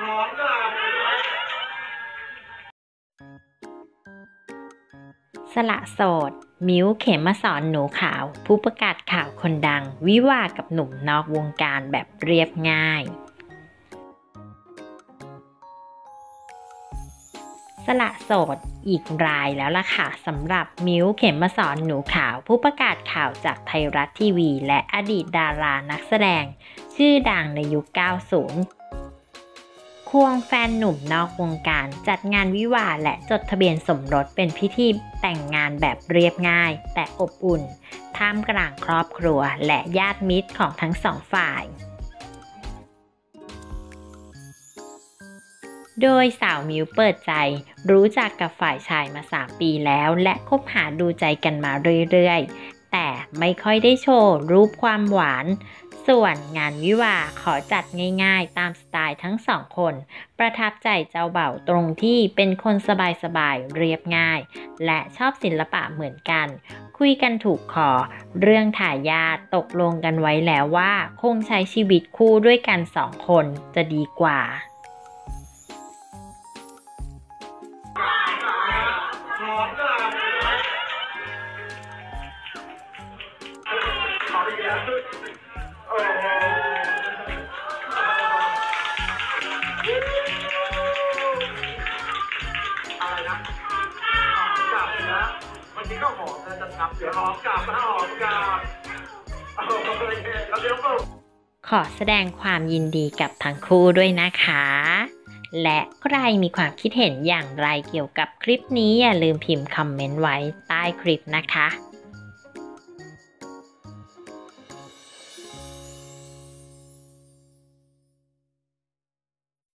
สละโสดมิ้วเขมสอนหนูขาวผู้ประกาศข่าวคนดังวิวาห์กับหนุ่มนอกวงการแบบเรียบง่ายสละโสดอีกรายแล้วล่ะค่ะสำหรับมิ้วเขมสอนหนูขาวผู้ประกาศข่าวจากไทยรัฐทีวีและอดีตดารานักแสดงชื่อดังในยุค 90ควงแฟนหนุ่มนอกวงการจัดงานวิวาห์และจดทะเบียนสมรสเป็นพิธีแต่งงานแบบเรียบง่ายแต่อบอุ่นท่ามกลางครอบครัวและญาติมิตรของทั้งสองฝ่ายโดยสาวมิวเปิดใจรู้จักกับฝ่ายชายมา3 ปีแล้วและคบหาดูใจกันมาเรื่อยๆแต่ไม่ค่อยได้โชว์รูปความหวานส่วนงานวิวาห์ขอจัดง่ายๆตามสไตล์ทั้งสองคนประทับใจเจ้าบ่าวตรงที่เป็นคนสบายๆเรียบง่ายและชอบศิลปะเหมือนกันคุยกันถูกคอเรื่องทายาทตกลงกันไว้แล้วว่าคงใช้ชีวิตคู่ด้วยกัน2 คนจะดีกว่าวันนี้ก็หอมนะจะทำเดี๋ยวหอมกลับนะหอมกลับแล้วเดี๋ยวขอแสดงความยินดีกับทั้งคู่ด้วยนะคะและใครมีความคิดเห็นอย่างไรเกี่ยวกับคลิปนี้อย่าลืมพิมพ์คอมเมนต์ไว้ใต้คลิปนะคะ